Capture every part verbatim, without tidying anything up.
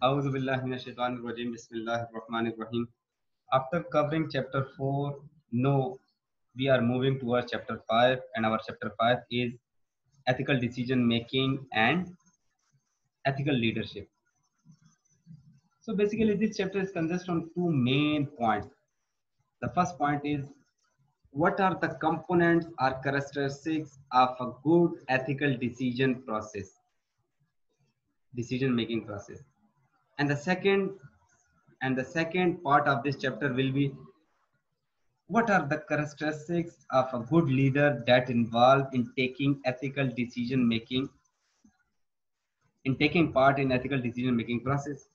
A'udhu billahi minash shaitanir rajim. Bismillahir rahmanir rahim. After covering chapter four, no, we are moving towards chapter five, and our chapter five is ethical decision making and ethical leadership. So basically, this chapter is consists on two main points. The first point is what are the components or characteristics of a good ethical decision process, decision making process. And the second and the second part of this chapter will be what are the characteristics of a good leader that involve in taking ethical decision making, in taking part in ethical decision making process.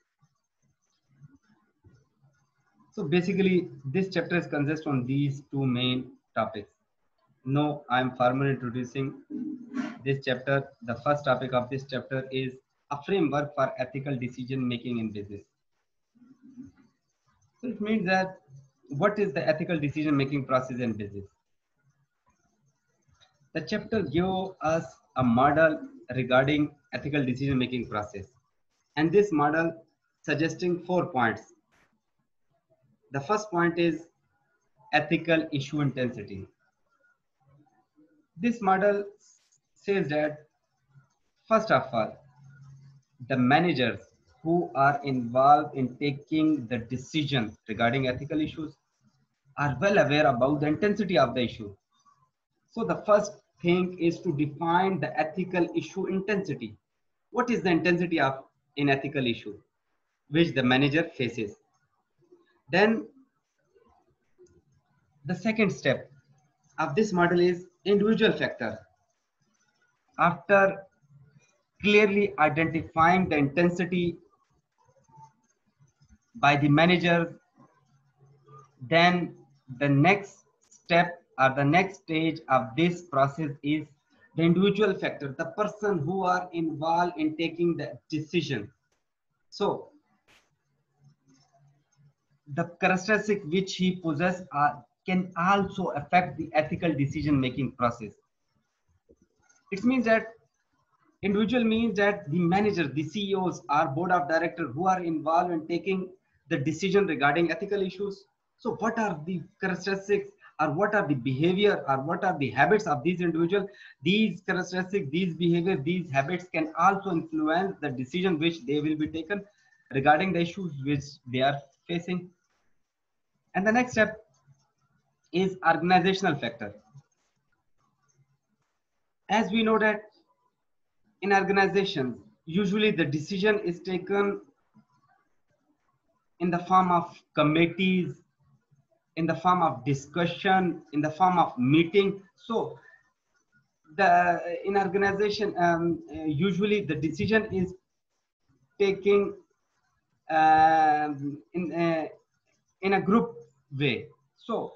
So basically, this chapter is consists on these two main topics. Now, I am formally introducing this chapter. The first topic of this chapter is a framework for ethical decision making in business. So it means that what is the ethical decision making process in business? The chapter gives us a model regarding ethical decision making process, and this model suggesting four points. The first point is ethical issue intensity. This model says that first of all, the managers who are involved in taking the decision regarding ethical issues are well aware about the intensity of the issue. So the first thing is to define the ethical issue intensity. What is the intensity of an ethical issue which the manager faces? Then the second step of this model is individual factor. After clearly identifying the intensity by the manager, then the next step or the next stage of this process is the individual factor, the person who are involved in taking the decision. So the characteristic which he possesses are, can also affect the ethical decision making process. It means that individual means that the manager, the C E Os or board of directors who are involved in taking the decision regarding ethical issues. So what are the characteristics or what are the behavior or what are the habits of these individuals? These characteristics, these behavior, these habits can also influence the decision which they will be taken regarding the issues which they are facing. And the next step is organizational factor. As we know that in organizations, usually the decision is taken in the form of committees, in the form of discussion, in the form of meeting. So the in organization, um, uh, usually the decision is taking um, in a, in a group way. So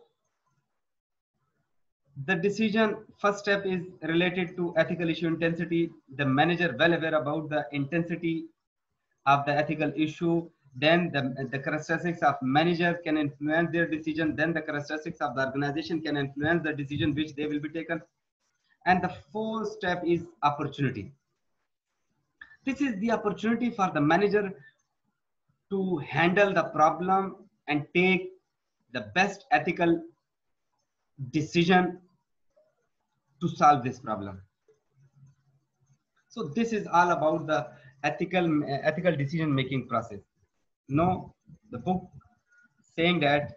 the decision first step is related to ethical issue intensity. The manager well aware about the intensity of the ethical issue. Then the, the characteristics of managers can influence their decision. Then the characteristics of the organization can influence the decision which they will be taken. And the fourth step is opportunity. This is the opportunity for the manager to handle the problem and take the best ethical decision to solve this problem. So this is all about the ethical ethical decision making process. Now the book saying that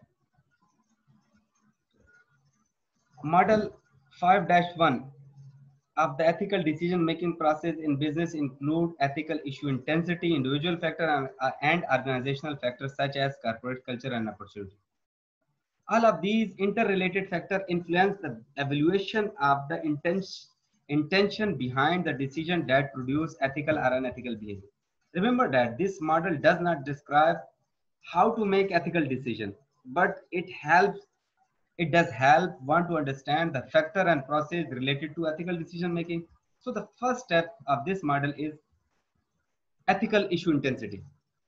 model five dash one of the ethical decision making process in business include ethical issue intensity, individual factor, and, uh, and organizational factors such as corporate culture and opportunity. All of these interrelated factors influence the evaluation of the intention intention behind the decision that produce ethical or unethical behavior. Remember that this model does not describe how to make ethical decision, but it helps, it does help one to understand the factor and process related to ethical decision making. So the first step of this model is ethical issue intensity.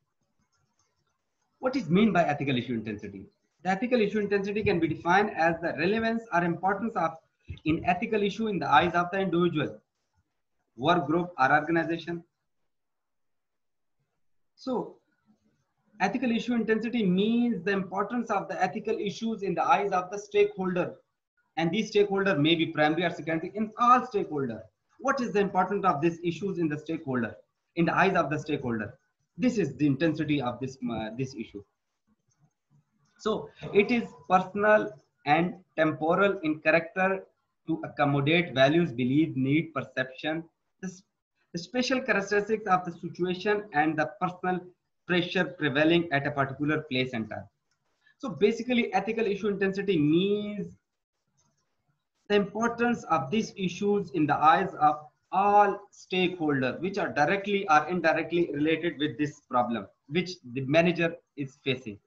What is meant by ethical issue intensity? The ethical issue intensity can be defined as the relevance or importance of an ethical issue in the eyes of the individual, work group, or organization. So ethical issue intensity means the importance of the ethical issues in the eyes of the stakeholder. And these stakeholder may be primary or secondary in all stakeholder. What is the importance of these issues in the stakeholder, in the eyes of the stakeholder? This is the intensity of this, uh, this issue. So it is personal and temporal in character to accommodate values, belief, need, perception, the, the special characteristics of the situation and the personal pressure prevailing at a particular place and time. So basically ethical issue intensity means the importance of these issues in the eyes of all stakeholders, which are directly or indirectly related with this problem, which the manager is facing.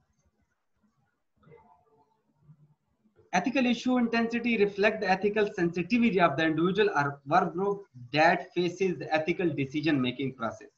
Ethical issue intensity reflects the ethical sensitivity of the individual or work group that faces the ethical decision-making process.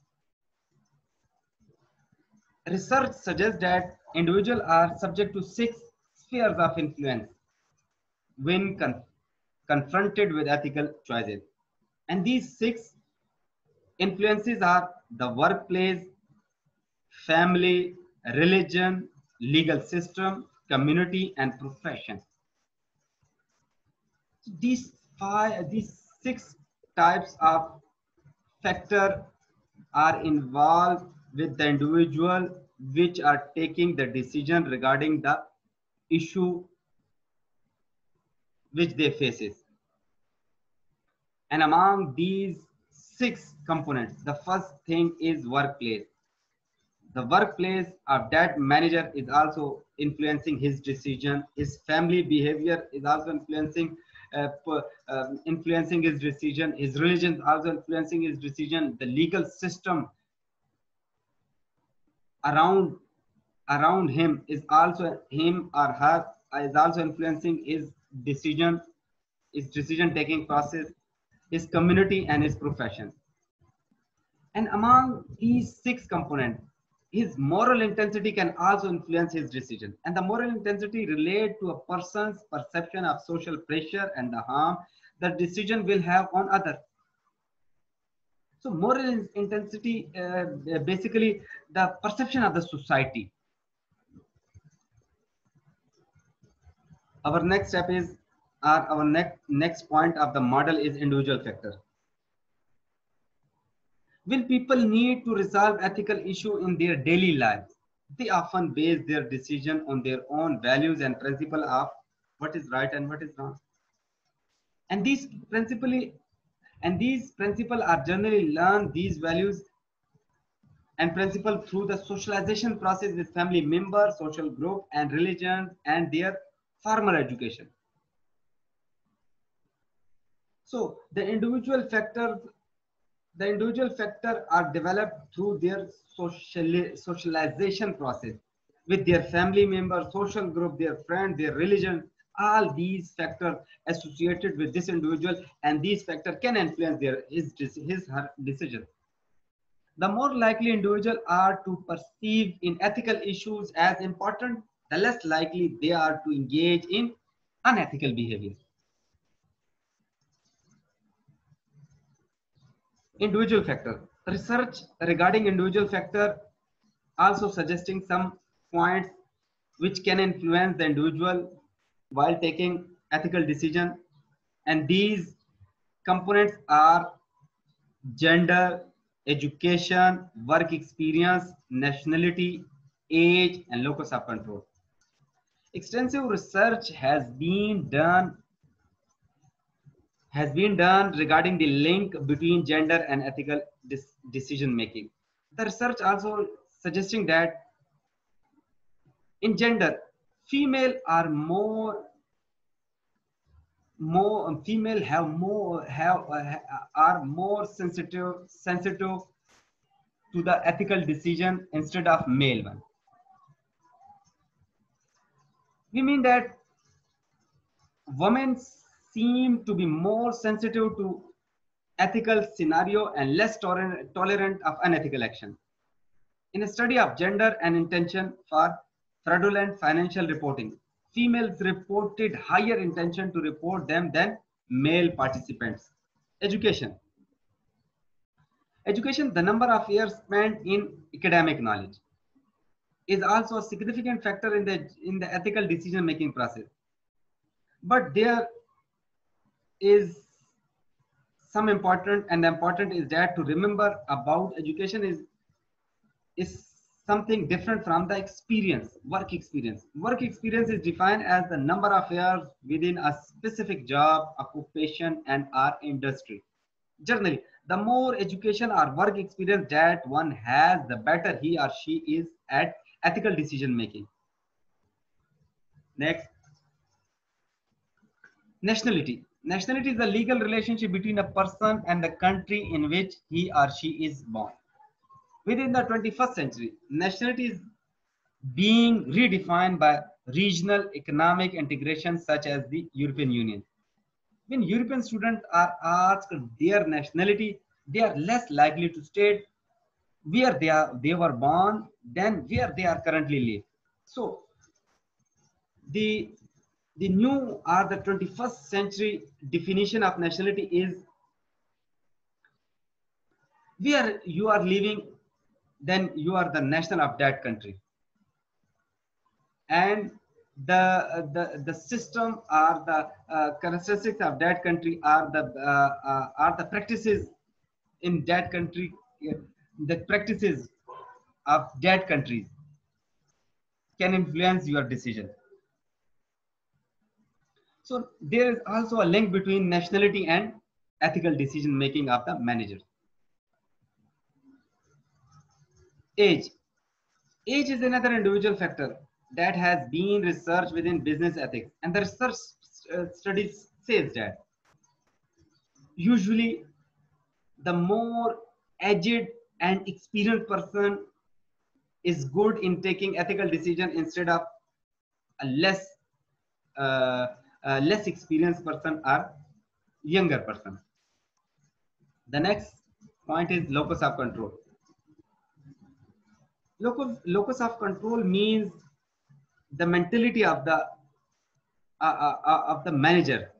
Research suggests that individuals are subject to six spheres of influence when con confronted with ethical choices. And these six influences are the workplace, family, religion, legal system, community, and profession. These five, these six types of factors are involved with the individual which are taking the decision regarding the issue which they faces. And among these six components, the first thing is workplace. The workplace of that manager is also influencing his decision. His family behavior is also influencing uh, uh, influencing his decision. His religion is also influencing his decision. The legal system around around him is also him or her is also influencing his decision, his decision taking process, his community, and his profession. And among these six components, his moral intensity can also influence his decision. And the moral intensity relate to a person's perception of social pressure and the harm the decision will have on others. So moral intensity, uh, basically the perception of the society. Our next step is, or our next, next point of the model is individual factor. Will people need to resolve ethical issue in their daily lives? They often base their decision on their own values and principle of what is right and what is wrong. And these principally, and these principles are generally learned, these values and principle through the socialization process with family members, social group, and religions, and their formal education. So the individual factors, the individual factors are developed through their social, socialization process with their family members, social group, their friends, their religion. All these factors associated with this individual, and these factors can influence their his his her decision. The more likely individuals are to perceive in ethical issues as important, the less likely they are to engage in unethical behavior. Individual factor. Research regarding individual factor also suggesting some points which can influence the individual while taking ethical decision. And these components are gender, education, work experience, nationality, age, and locus of control. Extensive research has been done has been done regarding the link between gender and ethical decision making. The research also suggesting that in gender, female are more more female have more have uh, are more sensitive sensitive to the ethical decision instead of male one. We mean that women seem to be more sensitive to ethical scenario and less tolerant, tolerant of unethical action. In a study of gender and intention for fraudulent financial reporting, females reported higher intention to report them than male participants. Education. Education, the number of years spent in academic knowledge, is also a significant factor in the in the ethical decision making process. But there is some important, and the important is that to remember about education is is something different from the experience, work experience. Work experience is defined as the number of years within a specific job, occupation, and or industry. Generally, the more education or work experience that one has, the better he or she is at ethical decision making. Next, nationality. Nationality is the legal relationship between a person and the country in which he or she is born. Within the twenty-first century, nationality is being redefined by regional economic integration such as the European Union. When European students are asked their nationality, they are less likely to state where they are they were born than where they are currently live. So the the new or the twenty-first century definition of nationality is where you are living, then you are the national of that country. And the the the system or the uh, characteristics of that country are the uh, uh, are the practices in that country, uh, the practices of that countries can influence your decision. So there is also a link between nationality and ethical decision making of the manager. Age. Age is another individual factor that has been researched within business ethics, and the research uh, studies says that usually the more aged and experienced person is good in taking ethical decision instead of a less uh, uh, less experienced person or younger person. The next point is locus of control. Locus, locus of control means the mentality of the uh, uh, uh, of the manager,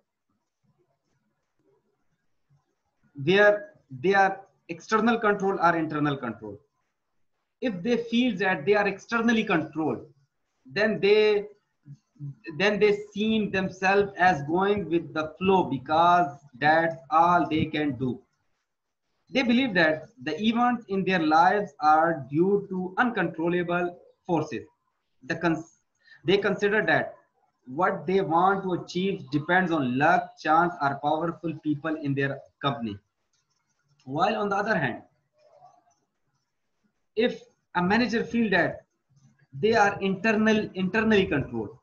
where they are external control or internal control. If they feel that they are externally controlled, then they then they see themselves as going with the flow because that's all they can do. They believe that the events in their lives are due to uncontrollable forces. The cons- they consider that what they want to achieve depends on luck, chance, or powerful people in their company. While on the other hand, if a manager feel that they are internal internally controlled,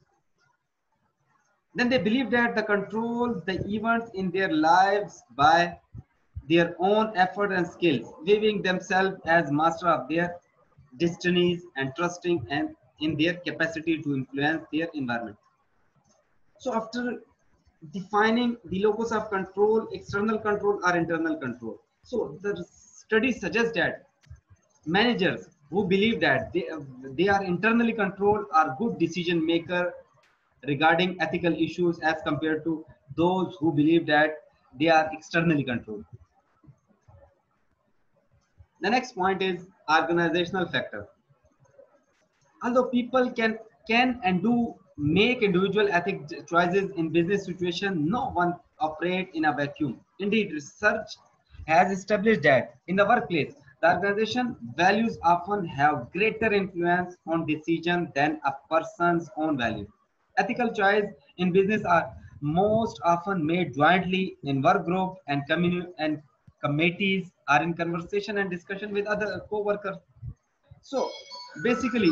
then they believe that the control the events in their lives by their own effort and skills, viewing themselves as master of their destinies and trusting and in their capacity to influence their environment. So after defining the locus of control, external control or internal control, so the study suggests that managers who believe that they, they are internally controlled are good decision maker regarding ethical issues as compared to those who believe that they are externally controlled. The next point is organizational factor. Although people can can and do make individual ethic choices in business situation, no one operate in a vacuum. Indeed, research has established that in the workplace, the organization values often have greater influence on decision than a person's own value. Ethical choice in business are most often made jointly in work group and communi- and committees are in conversation and discussion with other co-workers. So basically,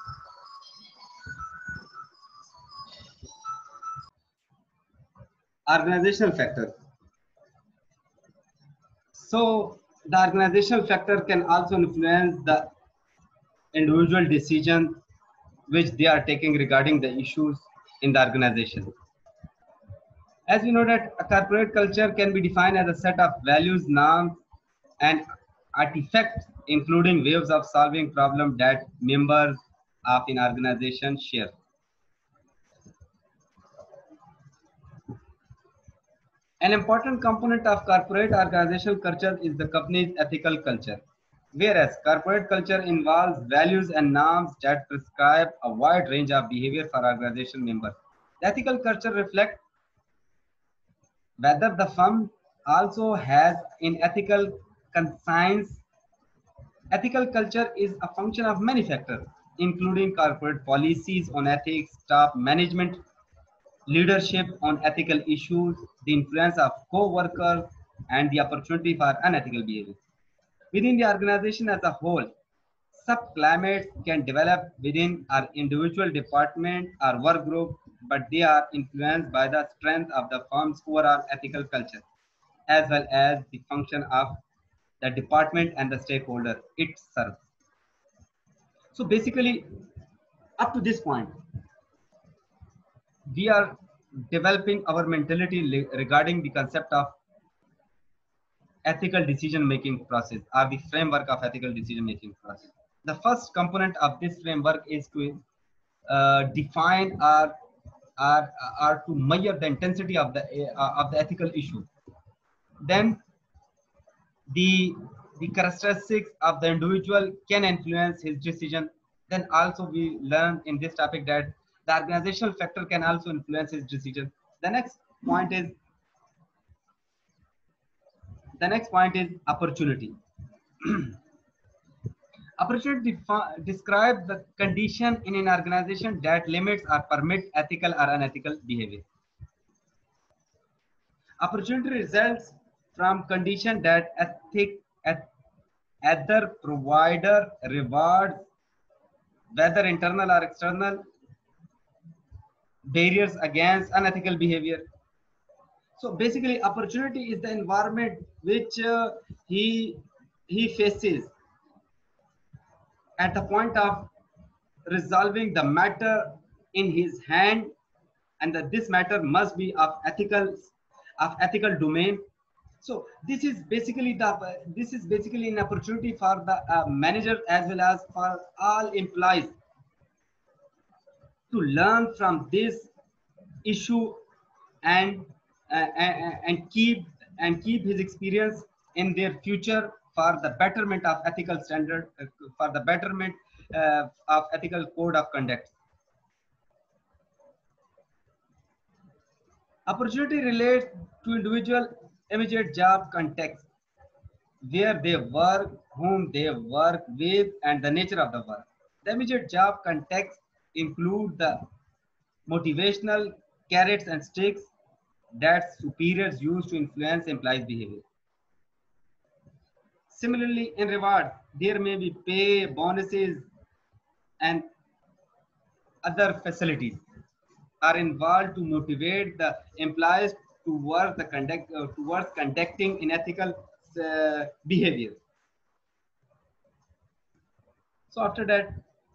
organizational factor. So the organizational factor can also influence the individual decision which they are taking regarding the issues in the organization. As we know that a corporate culture can be defined as a set of values, norms, and artifacts, including ways of solving problems that members of an organization share. An important component of corporate organizational culture is the company's ethical culture. Whereas corporate culture involves values and norms that prescribe a wide range of behavior for organization members. The ethical culture reflects whether the firm also has an ethical conscience. Ethical culture is a function of many factors, including corporate policies on ethics, staff management, leadership on ethical issues, the influence of co-workers, and the opportunity for unethical behavior. Within the organization as a whole, subclimates can develop within our individual department or work group, but they are influenced by the strength of the firm's overall ethical culture, as well as the function of the department and the stakeholder it serves. So basically, up to this point, we are developing our mentality regarding the concept of ethical decision making process or the framework of ethical decision making process. The first component of this framework is to uh, define or, or, or to measure the intensity of the uh, of the ethical issue. Then the the characteristics of the individual can influence his decision. Then also we learn in this topic that the organizational factor can also influence his decision. The next point is the next point is opportunity. Opportunity describes the condition in an organization that limits or permit ethical or unethical behavior. Opportunity results from condition that ethic either provider rewards, whether internal or external, barriers against unethical behavior. So basically, opportunity is the environment which uh, he he faces at the point of resolving the matter in his hand, and that this matter must be of ethical of ethical domain. So this is basically the this is basically an opportunity for the uh, manager as well as for all employees to learn from this issue and uh, and, and keep and keep his experience in their future for the betterment of ethical standard, uh, for the betterment uh, of ethical code of conduct. Opportunity relates to individual immediate job context, where they work, whom they work with, and the nature of the work. The immediate job context include the motivational carrots and sticks that superiors use to influence employees' behavior. Similarly, in reward, there may be pay, bonuses, and other facilities are involved to motivate the employees to work the conduct uh, towards conducting in ethical uh, behavior. So after that,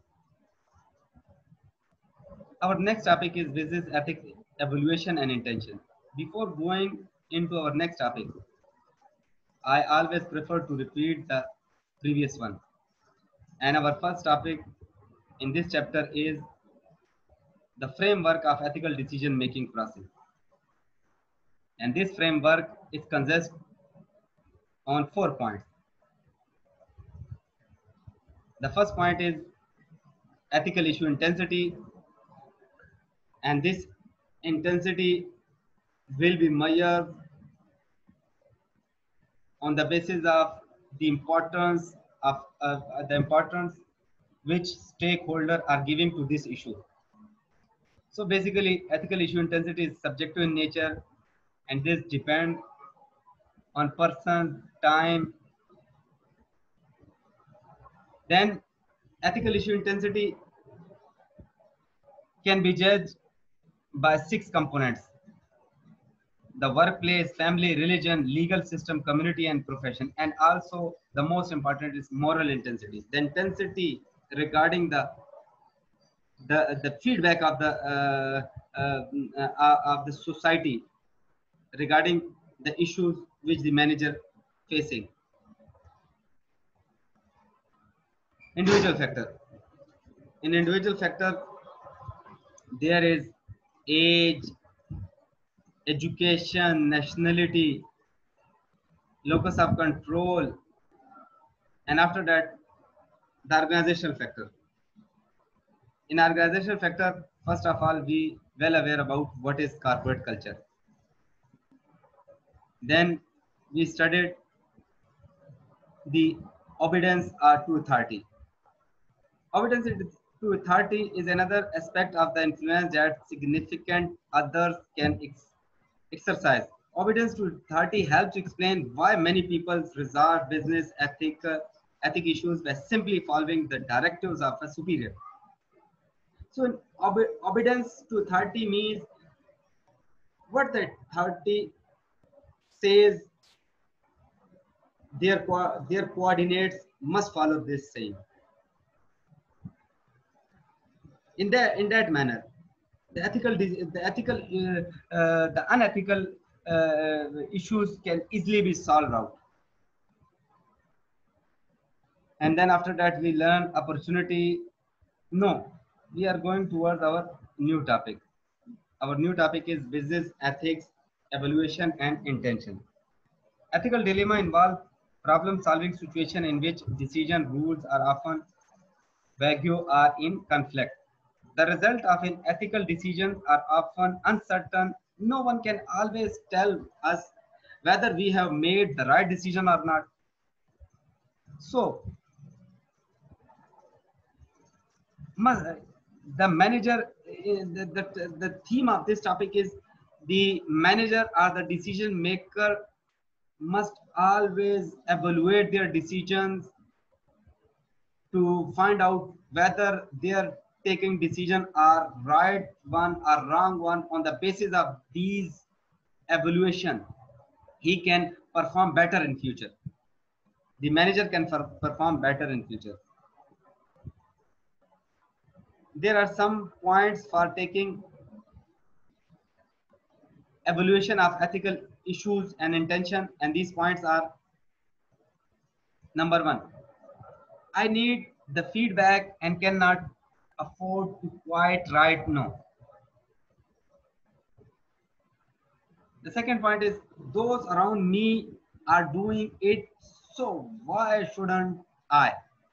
our next topic is business ethics evaluation and intention. Before going into our next topic, I always prefer to repeat the previous one. And our first topic in this chapter is the framework of ethical decision making process. And this framework is consists on four points. The first point is ethical issue intensity, and this intensity will be measured on the basis of the importance of uh, the importance which stakeholders are giving to this issue. So basically, ethical issue intensity is subjective in nature, and this depends on person, time. Then ethical issue intensity can be judged by six components: the workplace, family, religion, legal system, community, and profession. And also the most important is moral intensity, the intensity regarding the the, the feedback of the uh, uh, uh, of the society regarding the issues which the manager facing. Individual factor. In individual factor, there is age, education, nationality, locus of control, and after that, the organizational factor. In organizational factor, first of all, we well aware about what is corporate culture. Then we studied the obedience uh, to authority. Obedience to authority is another aspect of the influence that significant others can ex exercise. Obedience to authority helps explain why many people resolve business ethic, uh, ethic issues by simply following the directives of a superior. So, ob obedience to authority means what the authority says, their, co their coordinates must follow this same. In that in that manner, the ethical the ethical uh, uh, the unethical uh, issues can easily be solved out. And then after that we learn opportunity. No, we are going towards our new topic. Our new topic is business ethics, evaluation, and intention. Ethical dilemma involve problem solving situation in which decision rules are often vague or in conflict. The result of unethical decisions are often uncertain. No one can always tell us whether we have made the right decision or not. So, the manager, the, the, the theme of this topic is the manager or the decision maker must always evaluate their decisions to find out whether their taking decision are right one or wrong one. On the basis of these evaluation, he can perform better in future. The manager can perform better in future. There are some points for taking evaluation of ethical issues and intention, and these points are: number one, I need the feedback and cannot afford to quite right no. The second point is those around me are doing it, so why shouldn't I?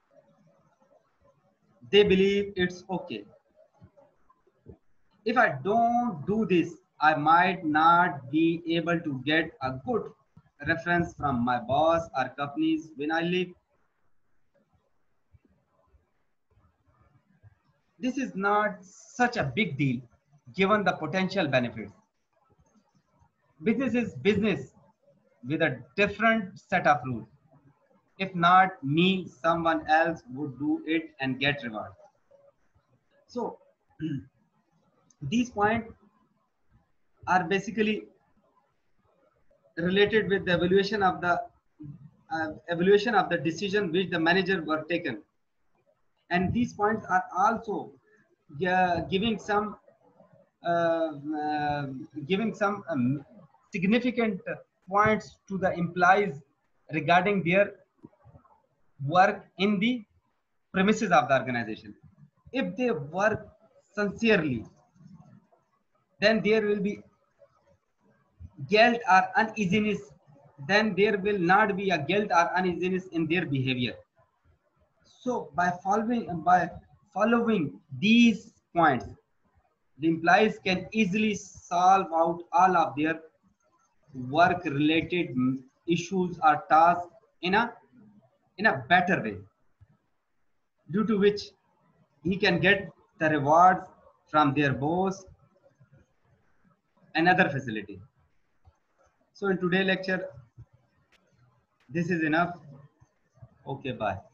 They believe it's okay. If I don't do this, I might not be able to get a good reference from my boss or companies when I leave. This is not such a big deal given the potential benefits. Business is business with a different set of rules. If not me, someone else would do it and get reward. So these points are basically related with the evaluation of the uh, evaluation of the decision which the manager were taken, and these points are also uh, giving some uh, uh, giving some um, significant points to the employees regarding their work in the premises of the organization. If they work sincerely, then there will be guilt or uneasiness, then there will not be a guilt or uneasiness in their behavior. So by following by following these points, the employees can easily solve out all of their work related issues or tasks in a in a better way, due to which he can get the rewards from their boss and other facility. So in today's lecture, this is enough. Okay, bye.